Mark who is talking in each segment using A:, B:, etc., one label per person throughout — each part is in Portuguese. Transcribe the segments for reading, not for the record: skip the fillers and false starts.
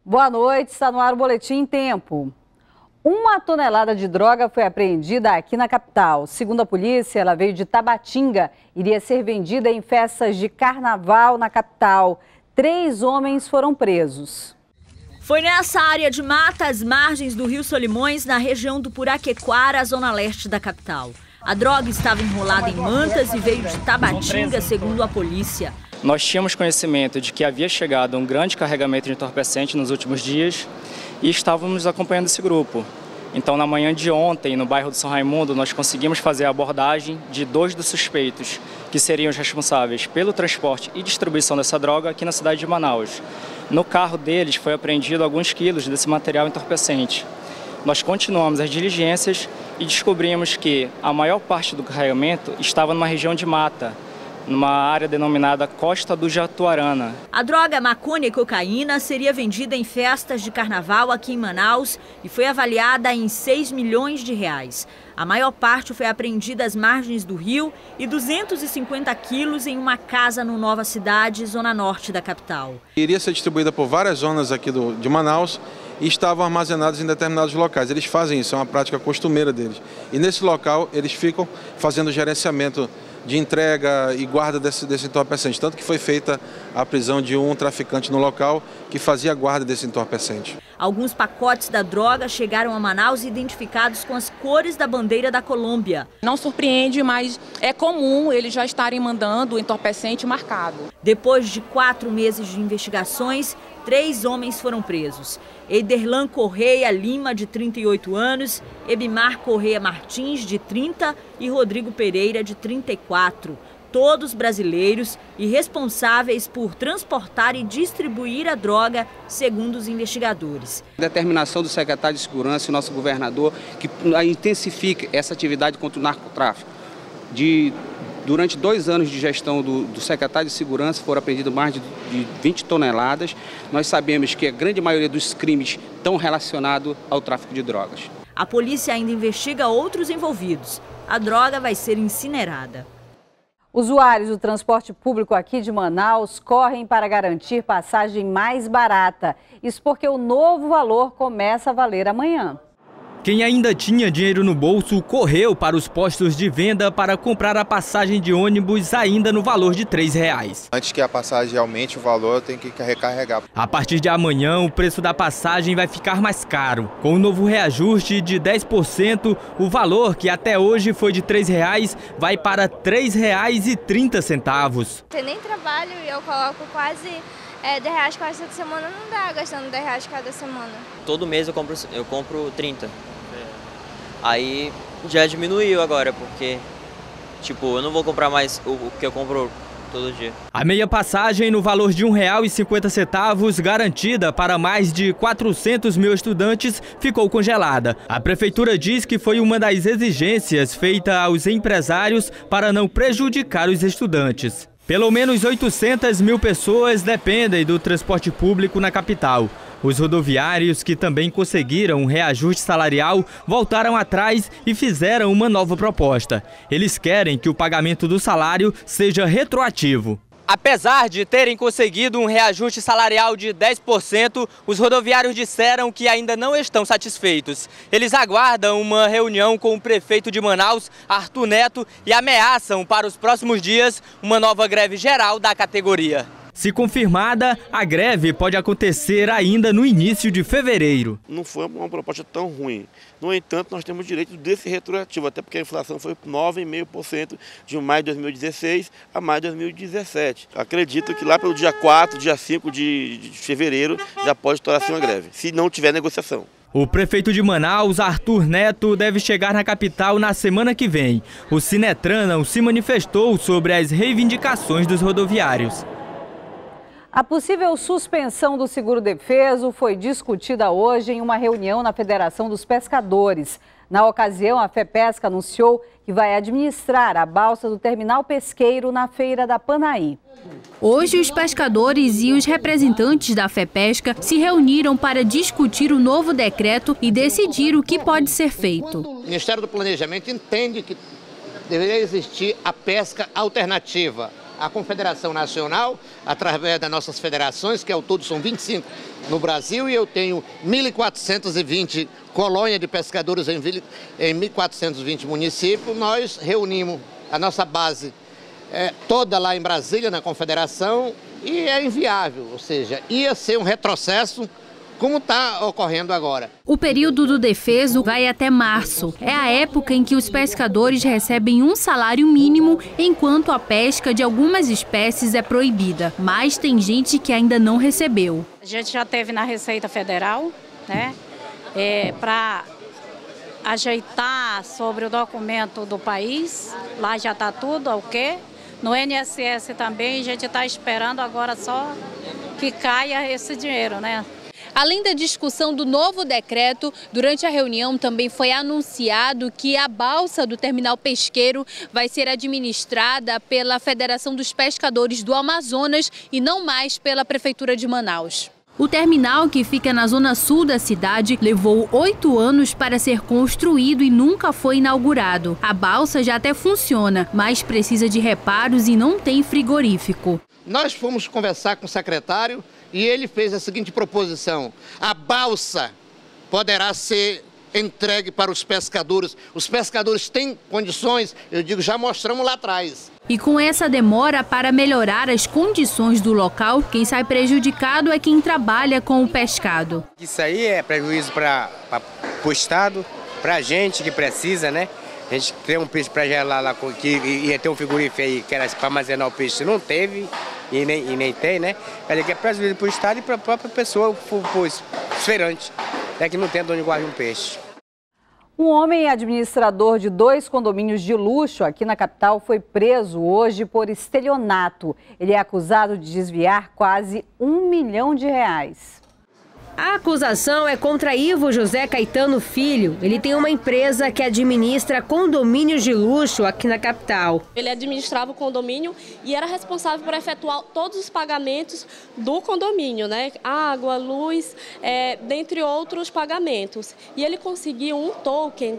A: Boa noite, está no ar o Boletim em Tempo. 1 tonelada de droga foi apreendida aqui na capital. Segundo a polícia, ela veio de Tabatinga, iria ser vendida em festas de carnaval na capital. 3 homens foram presos.
B: Foi nessa área de mata, às margens do Rio Solimões, na região do Puraquequara, zona leste da capital. A droga estava enrolada em mantas e veio de Tabatinga, segundo a polícia.
C: Nós tínhamos conhecimento de que havia chegado um grande carregamento de entorpecente nos últimos dias e estávamos acompanhando esse grupo. Então, na manhã de ontem, no bairro do São Raimundo, nós conseguimos fazer a abordagem de 2 dos suspeitos, que seriam os responsáveis pelo transporte e distribuição dessa droga aqui na cidade de Manaus. No carro deles foi apreendido alguns quilos desse material entorpecente. Nós continuamos as diligências e descobrimos que a maior parte do carregamento estava numa região de mata, numa área denominada Costa do Jatuarana.
B: A droga maconha e cocaína seria vendida em festas de carnaval aqui em Manaus e foi avaliada em 6 milhões de reais. A maior parte foi apreendida às margens do rio e 250 quilos em uma casa no Nova Cidade, zona norte da capital.
D: Iria ser distribuída por várias zonas aqui de Manaus e estavam armazenados em determinados locais. Eles fazem isso, é uma prática costumeira deles. E nesse local eles ficam fazendo gerenciamento de entrega e guarda desse entorpecente. Tanto que foi feita a prisão de um traficante no local que fazia guarda desse entorpecente.
B: Alguns pacotes da droga chegaram a Manaus identificados com as cores da bandeira da Colômbia.
E: Não surpreende, mas é comum eles já estarem mandando o entorpecente marcado.
B: Depois de 4 meses de investigações, 3 homens foram presos. Ederlan Correia Lima, de 38 anos, Ebimar Correia Martins, de 30 e Rodrigo Pereira, de 34. Todos brasileiros e responsáveis por transportar e distribuir a droga, segundo os investigadores.
F: A determinação do secretário de Segurança e nosso governador que intensifique essa atividade contra o narcotráfico. Durante 2 anos de gestão do secretário de Segurança foram apreendidas mais de 20 toneladas. Nós sabemos que a grande maioria dos crimes estão relacionados ao tráfico de drogas.
B: A polícia ainda investiga outros envolvidos. A droga vai ser incinerada.
A: Usuários do transporte público aqui de Manaus correm para garantir passagem mais barata. Isso porque o novo valor começa a valer amanhã.
G: Quem ainda tinha dinheiro no bolso correu para os postos de venda para comprar a passagem de ônibus ainda no valor de R$ 3.
H: Antes que a passagem aumente o valor, tem que recarregar.
G: A partir de amanhã, o preço da passagem vai ficar mais caro. Com o novo reajuste de 10%, o valor, que até hoje foi de R$ 3, vai para R$ 3,30.
I: Eu nem trabalho e eu coloco quase R$10 quase toda semana, não dá gastando R$10 cada semana.
J: Todo mês eu compro 30. Aí já diminuiu agora, porque eu não vou comprar mais o que eu compro todo dia.
G: A meia passagem no valor de R$ 1,50, garantida para mais de 400 mil estudantes, ficou congelada. A prefeitura diz que foi uma das exigências feitas aos empresários para não prejudicar os estudantes. Pelo menos 800 mil pessoas dependem do transporte público na capital. Os rodoviários, que também conseguiram um reajuste salarial, voltaram atrás e fizeram uma nova proposta. Eles querem que o pagamento do salário seja retroativo.
K: Apesar de terem conseguido um reajuste salarial de 10%, os rodoviários disseram que ainda não estão satisfeitos. Eles aguardam uma reunião com o prefeito de Manaus, Arthur Neto, e ameaçam para os próximos dias uma nova greve geral da categoria.
G: Se confirmada, a greve pode acontecer ainda no início de fevereiro.
L: Não foi uma proposta tão ruim. No entanto, nós temos direito desse retroativo, até porque a inflação foi 9,5% de maio de 2016 a maio de 2017. Acredito que lá pelo dia 4, dia 5 de fevereiro já pode estourar-se uma greve, se não tiver negociação.
G: O prefeito de Manaus, Arthur Neto, deve chegar na capital na semana que vem. O Sinetran não se manifestou sobre as reivindicações dos rodoviários.
A: A possível suspensão do seguro-defeso foi discutida hoje em uma reunião na Federação dos Pescadores. Na ocasião, a FEPESCA anunciou que vai administrar a balsa do terminal pesqueiro na Feira da Panaí.
M: Hoje, os pescadores e os representantes da FEPESCA se reuniram para discutir o novo decreto e decidir o que pode ser feito.
N: O Ministério do Planejamento entende que deveria existir a pesca alternativa, a Confederação Nacional, através das nossas federações, que ao todo são 25 no Brasil, e eu tenho 1.420 colônias de pescadores em 1.420 municípios, nós reunimos a nossa base toda lá em Brasília, na Confederação, e é inviável, ou seja, ia ser um retrocesso como está ocorrendo agora.
M: O período do defeso vai até março. É a época em que os pescadores recebem um salário mínimo, enquanto a pesca de algumas espécies é proibida. Mas tem gente que ainda não recebeu.
O: A gente já teve na Receita Federal, né, para ajeitar sobre o documento do país. Lá já está tudo ok. No INSS também a gente está esperando agora só que caia esse dinheiro, né?
P: Além da discussão do novo decreto, durante a reunião também foi anunciado que a balsa do terminal pesqueiro vai ser administrada pela Federação dos Pescadores do Amazonas e não mais pela Prefeitura de Manaus.
M: O terminal, que fica na zona sul da cidade, levou 8 anos para ser construído e nunca foi inaugurado. A balsa já até funciona, mas precisa de reparos e não tem frigorífico.
N: Nós fomos conversar com o secretário e ele fez a seguinte proposição: a balsa poderá ser entregue para os pescadores. Os pescadores têm condições, eu digo, já mostramos lá atrás.
M: E com essa demora para melhorar as condições do local, quem sai prejudicado é quem trabalha com o pescado.
Q: Isso aí é prejuízo para o Estado, para a gente que precisa, né? A gente tem um peixe para gelar lá, que ia ter um frigorífico aí que era para armazenar o peixe, não teve e nem tem, né? Ele quer prejuízo para o Estado e para a própria pessoa, para o esferante, que não tem onde guardar um peixe.
A: Um homem administrador de 2 condomínios de luxo aqui na capital foi preso hoje por estelionato. Ele é acusado de desviar quase R$1 milhão.
R: A acusação é contra Ivo José Caetano Filho. Ele tem uma empresa que administra condomínios de luxo aqui na capital.
S: Ele administrava o condomínio e era responsável por efetuar todos os pagamentos do condomínio, né? Água, luz, dentre outros pagamentos. E ele conseguiu um token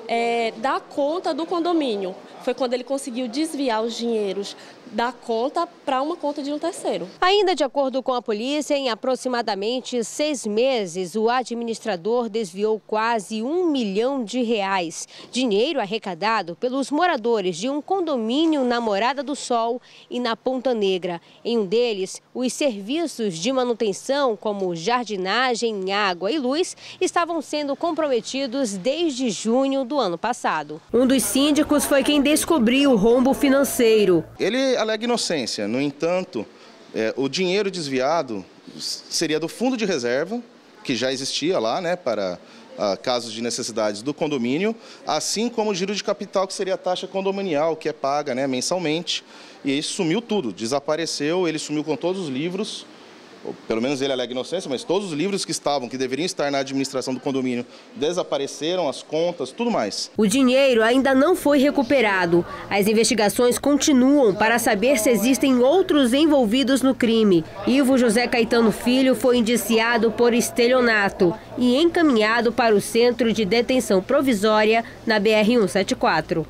S: da conta do condomínio. Foi quando ele conseguiu desviar os dinheiros da conta para uma conta de um terceiro.
R: Ainda de acordo com a polícia, em aproximadamente 6 meses, o administrador desviou quase R$1 milhão. Dinheiro arrecadado pelos moradores de um condomínio na Morada do Sol e na Ponta Negra. Em um deles, os serviços de manutenção, como jardinagem, água e luz, estavam sendo comprometidos desde junho do ano passado. Um dos síndicos foi quem descobriu o rombo financeiro.
T: Ele alega inocência, no entanto, o dinheiro desviado seria do fundo de reserva, que já existia lá, né, para casos de necessidades do condomínio, assim como o giro de capital, que seria a taxa condominial, que é paga, né, mensalmente. E aí sumiu tudo, desapareceu, ele sumiu com todos os livros, pelo menos ele alega inocência, mas todos os livros que deveriam estar na administração do condomínio, desapareceram, as contas, tudo mais.
R: O dinheiro ainda não foi recuperado. As investigações continuam para saber se existem outros envolvidos no crime. Ivo José Caetano Filho foi indiciado por estelionato e encaminhado para o Centro de Detenção Provisória na BR-174.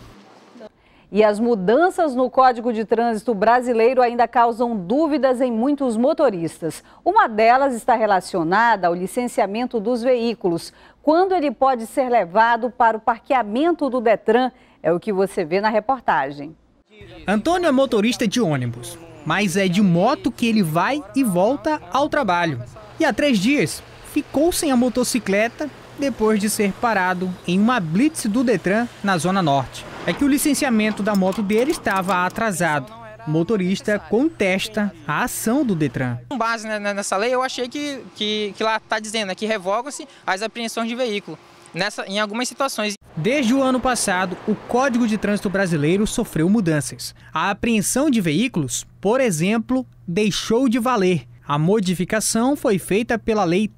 A: E as mudanças no Código de Trânsito brasileiro ainda causam dúvidas em muitos motoristas. Uma delas está relacionada ao licenciamento dos veículos. Quando ele pode ser levado para o parqueamento do Detran, é o que você vê na reportagem.
U: Antônio é motorista de ônibus, mas é de moto que ele vai e volta ao trabalho. E há 3 dias ficou sem a motocicleta depois de ser parado em uma blitz do Detran na Zona Norte. É que o licenciamento da moto dele estava atrasado. O motorista contesta a ação do Detran.
V: Com base nessa lei, eu achei que lá está dizendo que revogam-se as apreensões de veículo em algumas situações.
U: Desde o ano passado, o Código de Trânsito brasileiro sofreu mudanças. A apreensão de veículos, por exemplo, deixou de valer. A modificação foi feita pela Lei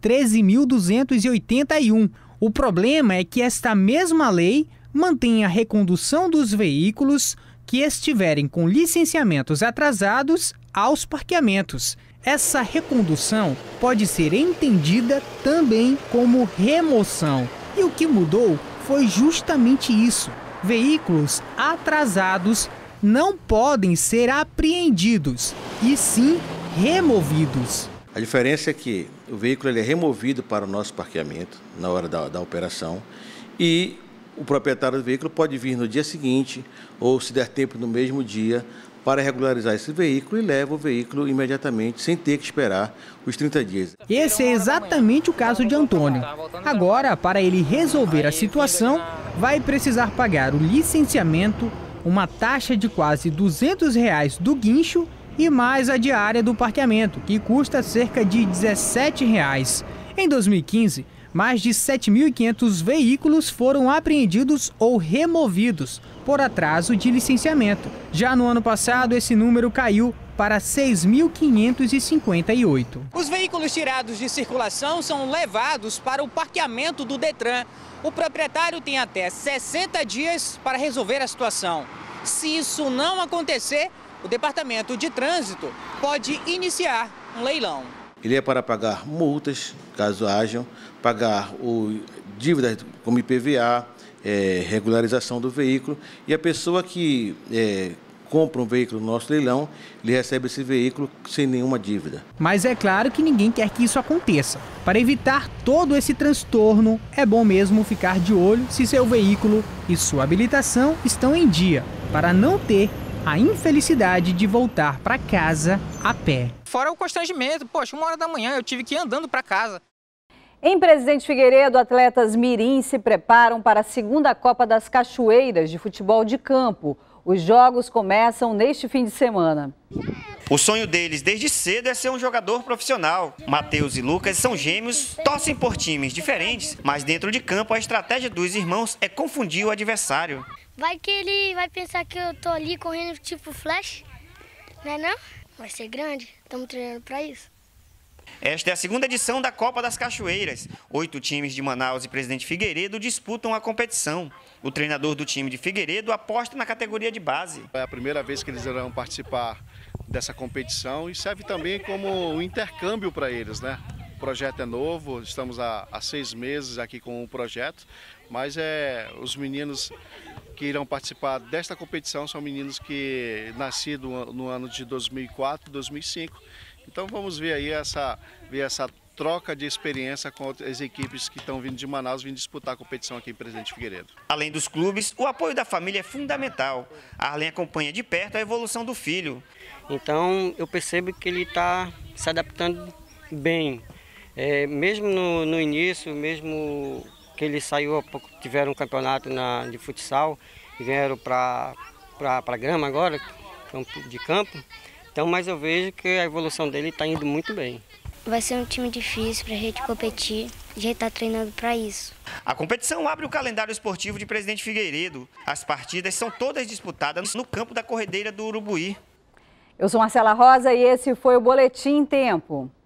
U: 13.281. O problema é que esta mesma lei mantém a recondução dos veículos que estiverem com licenciamentos atrasados aos parqueamentos. Essa recondução pode ser entendida também como remoção. E o que mudou foi justamente isso. Veículos atrasados não podem ser apreendidos, e sim removidos.
C: A diferença é que o veículo ele é removido para o nosso parqueamento na hora da operação e o proprietário do veículo pode vir no dia seguinte ou, se der tempo, no mesmo dia para regularizar esse veículo e leva o veículo imediatamente, sem ter que esperar os 30 dias.
U: Esse é exatamente o caso de Antônio. Agora, para ele resolver a situação, vai precisar pagar o licenciamento, uma taxa de quase R$200 do guincho e mais a diária do parqueamento, que custa cerca de R$17. Em 2015, mais de 7.500 veículos foram apreendidos ou removidos por atraso de licenciamento. Já no ano passado, esse número caiu para 6.558. Os veículos tirados de circulação são levados para o parqueamento do Detran. O proprietário tem até 60 dias para resolver a situação. Se isso não acontecer, o Departamento de Trânsito pode iniciar um leilão.
C: Ele é para pagar multas, caso hajam, pagar dívidas como IPVA, regularização do veículo, e a pessoa que compra um veículo no nosso leilão, ele recebe esse veículo sem nenhuma dívida.
U: Mas é claro que ninguém quer que isso aconteça. Para evitar todo esse transtorno, é bom mesmo ficar de olho se seu veículo e sua habilitação estão em dia, para não ter a infelicidade de voltar para casa a pé.
V: Fora o constrangimento, poxa, 1h da manhã eu tive que ir andando para casa.
A: Em Presidente Figueiredo, atletas mirim se preparam para a segunda Copa das Cachoeiras de futebol de campo. Os jogos começam neste fim de semana.
D: O sonho deles desde cedo é ser um jogador profissional. Matheus e Lucas são gêmeos, torcem por times diferentes, mas dentro de campo a estratégia dos irmãos é confundir o adversário.
W: Vai que ele vai pensar que eu tô ali correndo tipo Flash, né não? Vai ser grande, estamos treinando para isso.
D: Esta é a segunda edição da Copa das Cachoeiras. 8 times de Manaus e Presidente Figueiredo disputam a competição. O treinador do time de Figueiredo aposta na categoria de base.
X: É a primeira vez que eles irão participar dessa competição e serve também como um intercâmbio para eles, né? O projeto é novo, estamos há 6 meses aqui com o projeto, mas os meninos que irão participar desta competição são meninos que nascidos no ano de 2004, 2005. Então vamos ver aí essa troca de experiência com as equipes que estão vindo de Manaus, vindo disputar a competição aqui em Presidente Figueiredo.
D: Além dos clubes, o apoio da família é fundamental. A Arlen acompanha de perto a evolução do filho.
Y: Então eu percebo que ele está se adaptando bem. Mesmo no início, mesmo que ele saiu há pouco, tiveram um campeonato de futsal e vieram para grama agora, de campo. Então, mas eu vejo que a evolução dele está indo muito bem.
W: Vai ser um time difícil para a gente competir, a gente está treinando para isso.
D: A competição abre o calendário esportivo de Presidente Figueiredo. As partidas são todas disputadas no campo da Corredeira do Urubuí.
A: Eu sou Marcela Rosa e esse foi o Boletim em Tempo.